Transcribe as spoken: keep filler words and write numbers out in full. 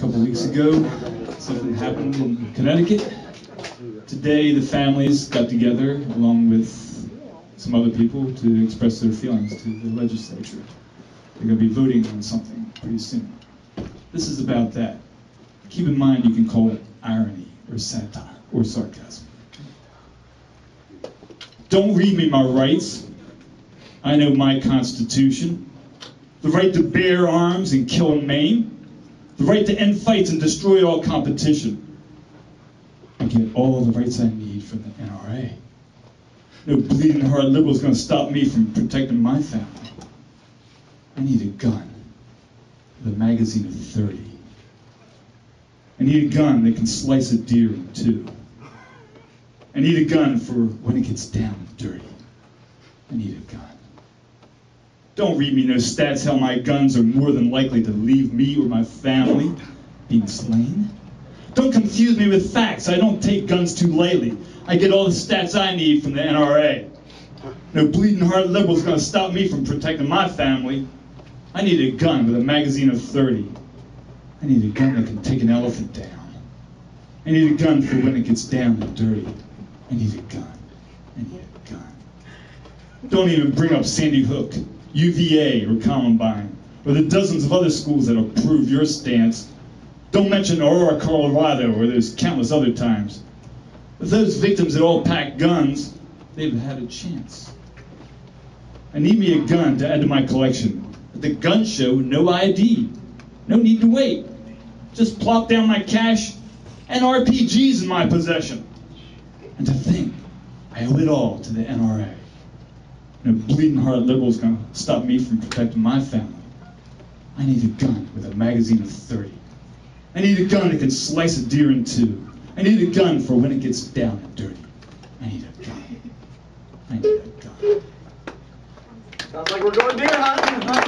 couple weeks ago, something happened in Connecticut. Today, the families got together along with some other people to express their feelings to the legislature. They're going to be voting on something pretty soon. This is about that. Keep in mind you can call it irony or satire or sarcasm. Don't read me my rights. I know my Constitution. The right to bear arms and kill and maim. The right to end fights and destroy all competition. I get all the rights I need from the N R A. No bleeding heart liberal is going to stop me from protecting my family. I need a gun with a magazine of thirty. I need a gun that can slice a deer in two. I need a gun for when it gets down and dirty. I need a gun. Don't read me no stats how my guns are more than likely to leave me or my family being slain. Don't confuse me with facts. I don't take guns too lightly. I get all the stats I need from the N R A. No bleeding heart liberal's going to stop me from protecting my family. I need a gun with a magazine of thirty. I need a gun that can take an elephant down. I need a gun for when it gets down and dirty. I need a gun. I need a gun. Don't even bring up Sandy Hook, U V A, or Columbine, or the dozens of other schools that approve your stance. Don't mention Aurora, Colorado, or those countless other times. If those victims had all packed guns, they'd have had a chance. I need me a gun to add to my collection. At the gun show, no I D. No need to wait. Just plop down my cash and R P Gs in my possession. And to think, I owe it all to the N R A. No bleeding heart liberal's gonna stop me from protecting my family. I need a gun with a magazine of thirty. I need a gun that can slice a deer in two. I need a gun for when it gets down and dirty. I need a gun. I need a gun. Sounds like we're going deer hunting.